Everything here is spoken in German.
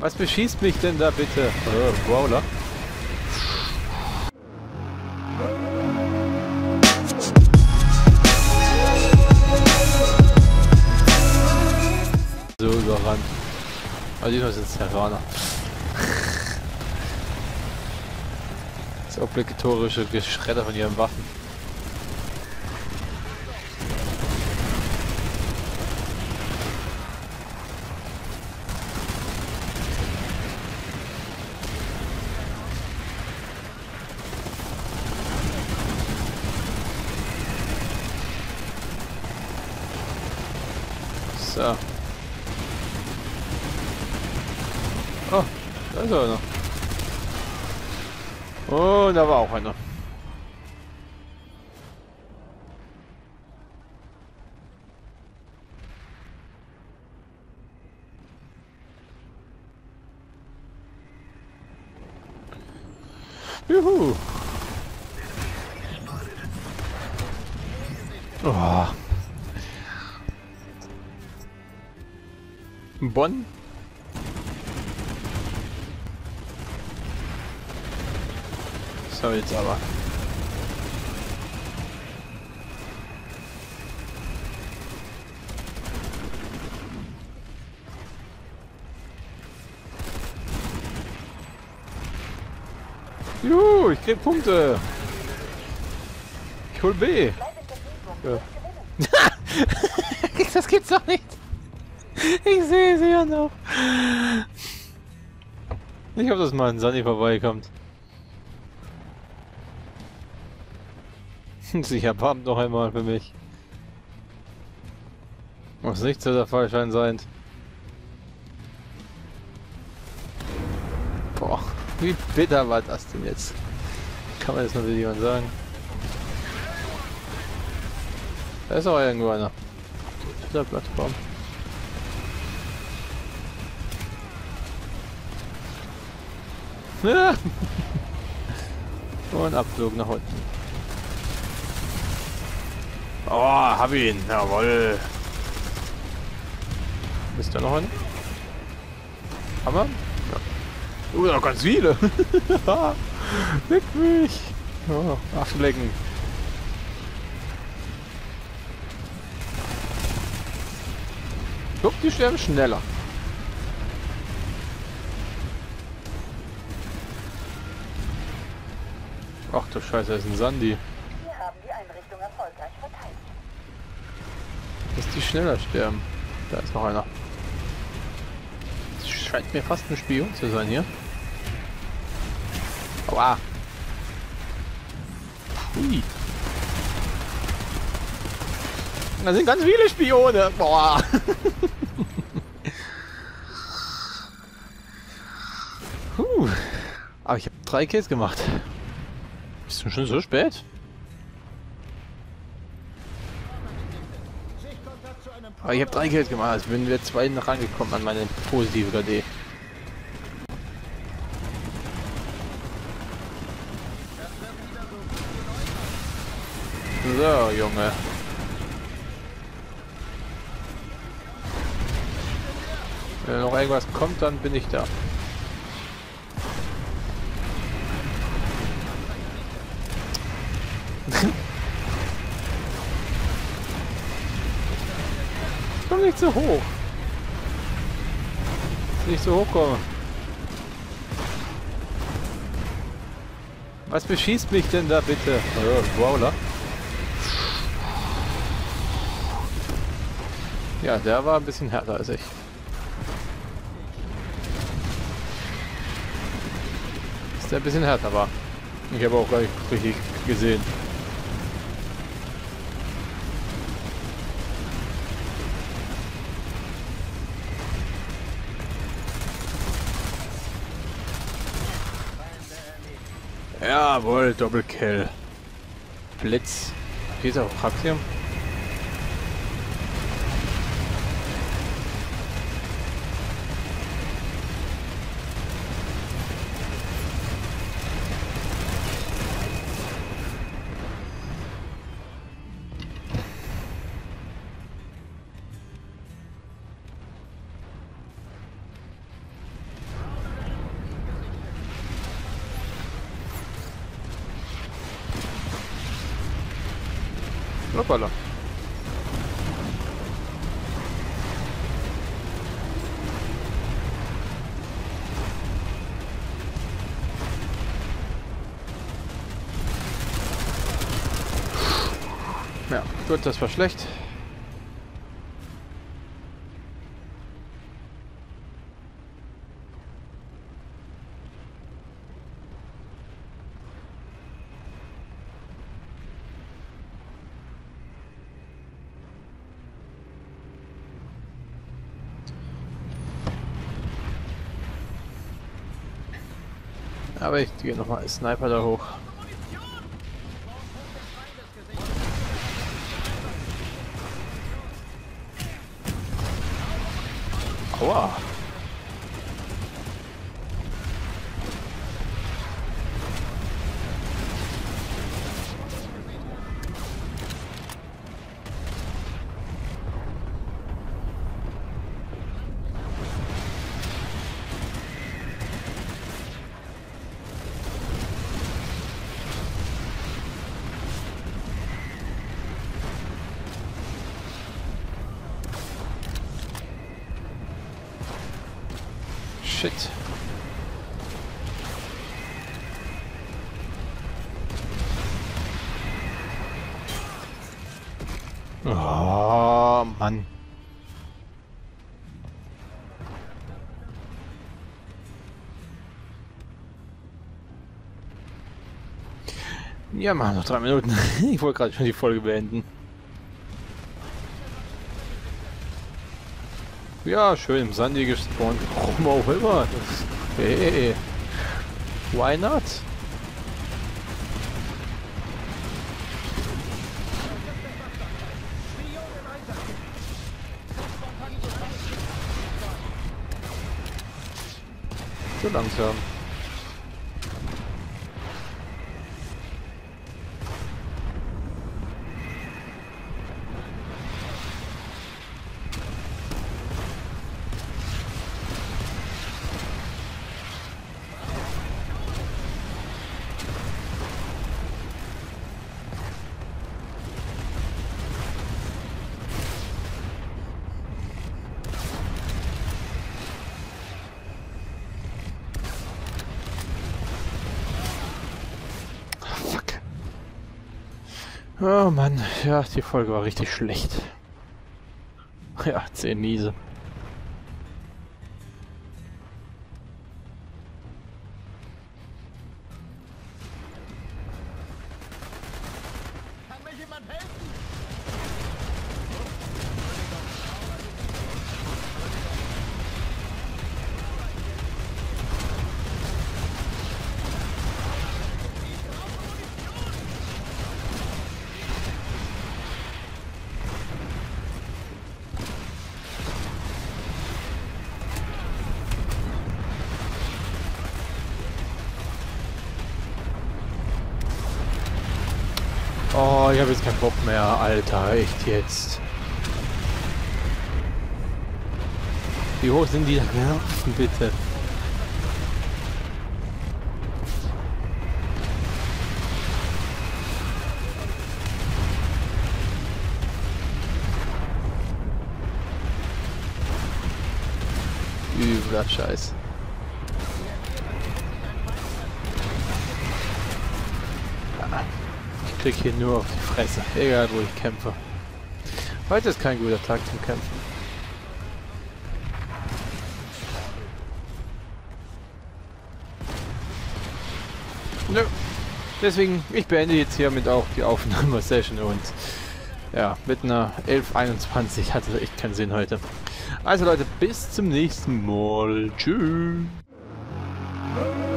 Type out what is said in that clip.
Was beschießt mich denn da bitte? Brawler. So überrannt. Also diesmal sind es Terraner. Das obligatorische Geschredder von ihren Waffen. So. Oh, da ist er noch. Oh, da war auch einer. Juhu. Oh. Bonn. So, jetzt aber. Juhu, ich krieg Punkte. Ich hol B. Ja. Das gibt's doch nicht. Ich sehe sie ja noch. Ich hoffe, dass mal ein Sunny vorbeikommt. Sie erbarmt noch einmal für mich. Muss nicht so der Fall sein. Boah, wie bitter war das denn jetzt? Kann man das noch jemand sagen? Da ist auch irgendwo einer. Der Plattform. Ja. Und Abflug nach unten. Oh, hab ihn. Jawohl. Ist da noch einer? Haben wir? Ja. Noch ganz viele. Leck mich. Oh, Aschlecken. Guck, die sterben schneller. Ach du Scheiße, das ist ein Sandy. Wir haben die Einrichtung erfolgreich verteilt. Dass die schneller sterben. Da ist noch einer. Das scheint mir fast ein Spion zu sein hier. Aua. Hui. Da sind ganz viele Spione. Boah. Aber ich habe 3 Kills gemacht. Ist schon so spät? Aber ich habe 3 Kills gemacht, also bin wir 2 noch rangekommen an meine positive KD. So, Junge. Wenn noch irgendwas kommt, dann bin ich da. Komm nicht so hoch. Nicht so hoch kommen. Was beschießt mich denn da bitte? Brawler. Ja, der war ein bisschen härter als ich. Dass der ein bisschen härter war. Ich habe auch gar nicht richtig gesehen. Jawohl, Doppelkill. Blitz. Hier ist auch Praxium. Hoppala. Ja, gut, das war schlecht. Aber ich gehe nochmal als Sniper da hoch. Aua. Shit. Oh, Mann. Ja, machen noch 3 Minuten. Ich wollte gerade schon die Folge beenden. Ja, schön im Sandy gespawnt. Warum auch immer. Hey, why not? So langsam. Oh Mann, ja, die Folge war richtig schlecht. Ja, 10 miese. Kann mir jemand helfen? Oh, ich habe jetzt keinen Bock mehr, Alter, echt jetzt. Wie hoch sind die Nerven, bitte? Übler Scheiß. Ich krieg hier nur auf die Fresse, egal wo ich kämpfe. Heute ist kein guter Tag zum Kämpfen. Nö. Deswegen, ich beende jetzt hiermit auch die Aufnahmesession und ja, mit einer 11:21 hatte echt keinen Sinn heute. Also Leute, bis zum nächsten Mal. Tschüss.